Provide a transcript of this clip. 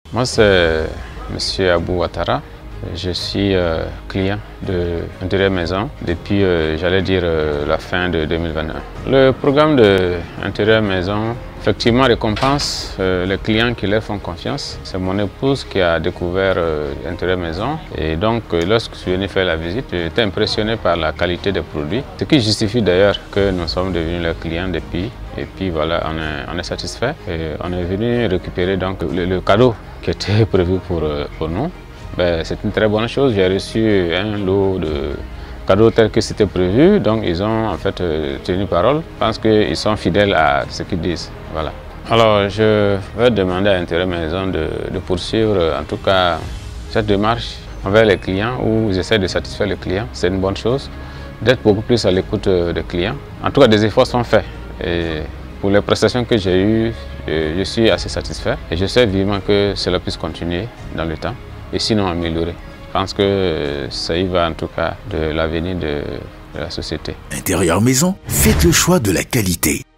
Moi, c'est M. Abou Ouattara. Je suis client de Intérieur Maison depuis, j'allais dire, la fin de 2021. Le programme de Intérieur Maison, effectivement, récompense les clients qui leur font confiance. C'est mon épouse qui a découvert Intérieur Maison. Et donc, lorsque je suis venu faire la visite, j'étais impressionné par la qualité des produits. Ce qui justifie d'ailleurs que nous sommes devenus leurs clients depuis. Et puis voilà, on est satisfait. Et on est venu récupérer donc le cadeau qui était prévu pour nous. C'est une très bonne chose. J'ai reçu un lot de cadeaux tels que c'était prévu. Donc ils ont en fait tenu parole. Je pense qu'ils sont fidèles à ce qu'ils disent. Voilà. Alors je vais demander à Intérieur Maison de poursuivre en tout cas cette démarche envers les clients où ils essaient de satisfaire les clients. C'est une bonne chose. D'être beaucoup plus à l'écoute des clients. En tout cas, des efforts sont faits. Et pour les prestations que j'ai eues, je suis assez satisfait. Et je sais vivement que cela puisse continuer dans le temps. Et sinon améliorer. Je pense que ça y va en tout cas de l'avenir de la société. Intérieur Maison, faites le choix de la qualité.